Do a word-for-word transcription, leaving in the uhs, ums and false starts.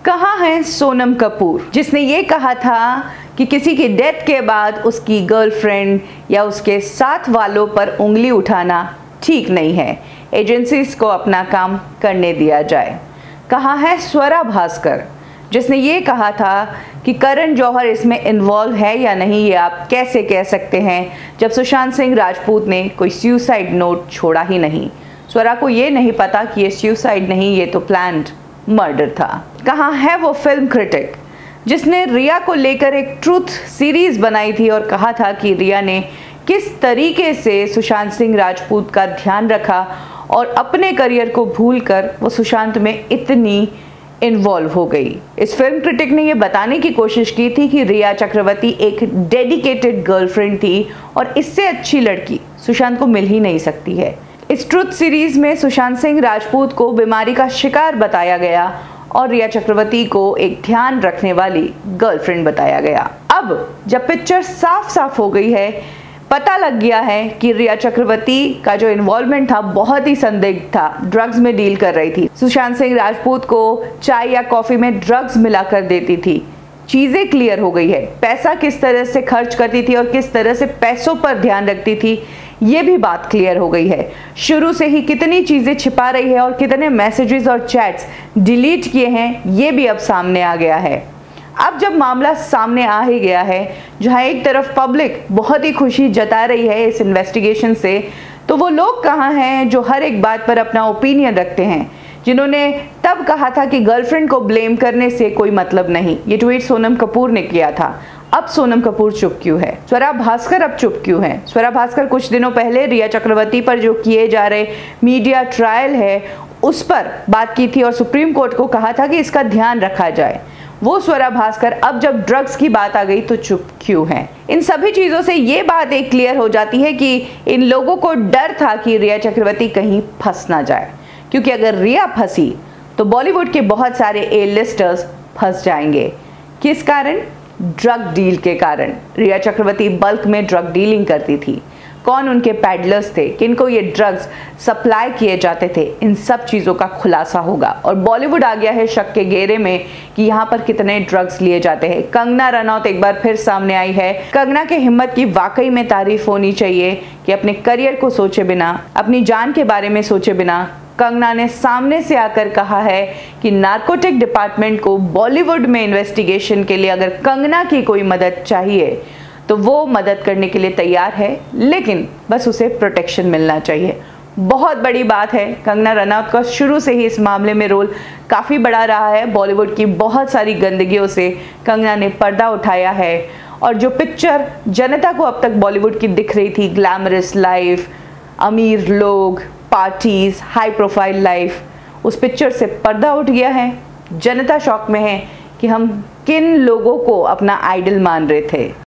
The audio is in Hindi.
कहाँ है सोनम कपूर, जिसने ये कहा था कि किसी की डेथ के बाद उसकी गर्लफ्रेंड या उसके साथ वालों पर उंगली उठाना ठीक नहीं है, एजेंसीज को अपना काम करने दिया जाए। कहाँ है स्वरा भास्कर, जिसने ये कहा था कि करण जौहर इसमें इन्वॉल्व है या नहीं ये आप कैसे कह सकते हैं जब सुशांत सिंह राजपूत ने कोई सुसाइड नोट छोड़ा ही नहीं। स्वरा को ये नहीं पता कि ये सुसाइड नहीं, ये तो प्लान्ड मर्डर था। कहाँ है वो फिल्म क्रिटिक जिसने रिया को लेकर एक ट्रूथ सीरीज बनाई थी और कहा था कि रिया ने किस तरीके से सुशांत सिंह राजपूत का ध्यान रखा और अपने करियर को भूलकर वो सुशांत में इतनी इन्वॉल्व हो गई। इस फिल्म क्रिटिक ने ये बताने की कोशिश की थी कि रिया चक्रवर्ती एक डेडिकेटेड गर्लफ्रेंड थी और इससे अच्छी लड़की सुशांत को मिल ही नहीं सकती है। इस ट्रुथ सीरीज में सुशांत सिंह राजपूत को बीमारी का शिकार बताया गया और रिया चक्रवर्ती को एक ध्यान रखने वाली गर्लफ्रेंड बताया गया। अब जब पिक्चर साफ साफ हो गई है, पता लग गया है कि रिया चक्रवर्ती का जो इन्वॉल्वमेंट था बहुत ही संदिग्ध था, ड्रग्स में डील कर रही थी, सुशांत सिंह राजपूत को चाय या कॉफी में ड्रग्स मिलाकर देती थी। चीजें क्लियर हो गई है, पैसा किस तरह से खर्च करती थी और किस तरह से पैसों पर ध्यान रखती थी, ये भी बात क्लियर हो गई है। शुरू से ही कितनी चीजें छिपा रही है और कितने मैसेजेस और चैट्स डिलीट किए हैं, ये भी अब सामने आ गया है। अब जब मामला सामने आ ही गया है, जहां एक तरफ पब्लिक बहुत ही खुशी जता रही है इस इन्वेस्टिगेशन से, तो वो लोग कहाँ हैं जो हर एक बात पर अपना ओपिनियन रखते हैं, जिन्होंने तब कहा था कि गर्लफ्रेंड को ब्लेम करने से कोई मतलब नहीं। ये ट्वीट सोनम कपूर ने किया था। अब सोनम कपूर चुप क्यों है? स्वरा भास्कर अब चुप क्यों है? स्वरा भास्कर कुछ दिनों पहले रिया चक्रवर्ती पर जो किए जा रहे मीडिया ट्रायल है उस पर बात की थी और सुप्रीम कोर्ट को कहा था कि इसका ध्यान रखा जाए। वो स्वरा भास्कर अब जब ड्रग्स की बात आ गई तो चुप क्यों है? इन सभी चीजों से ये बात एक क्लियर हो जाती है कि इन लोगों को डर था कि रिया चक्रवर्ती कहीं फंस ना जाए, क्योंकि अगर रिया फंसी तो बॉलीवुड के बहुत सारे ए लिस्टर्स फंस जाएंगे। किस कारण? ड्रग डील के कारण। रिया चक्रवर्ती बल्क में ड्रग डीलिंग करती थी। कौन उनके पैडलर्स थे, किनको ये ड्रग्स सप्लाई किए जाते थे, इन सब चीज़ों का खुलासा होगा और बॉलीवुड आ गया है शक के घेरे में कि यहाँ पर कितने ड्रग्स लिए जाते हैं। कंगना रनौत एक बार फिर सामने आई है। कंगना के हिम्मत की वाकई में तारीफ होनी चाहिए कि अपने करियर को सोचे बिना, अपनी जान के बारे में सोचे बिना कंगना ने सामने से आकर कहा है कि नारकोटिक डिपार्टमेंट को बॉलीवुड में इन्वेस्टिगेशन के लिए अगर कंगना की कोई मदद चाहिए तो वो मदद करने के लिए तैयार है, लेकिन बस उसे प्रोटेक्शन मिलना चाहिए। बहुत बड़ी बात है। कंगना रनौत का शुरू से ही इस मामले में रोल काफ़ी बड़ा रहा है। बॉलीवुड की बहुत सारी गंदगियों से कंगना ने पर्दा उठाया है और जो पिक्चर जनता को अब तक बॉलीवुड की दिख रही थी, ग्लैमरस लाइफ, अमीर लोग, पार्टीज, हाई प्रोफाइल लाइफ, उस पिक्चर से पर्दा उठ गया है। जनता शॉक में है कि हम किन लोगों को अपना आइडल मान रहे थे।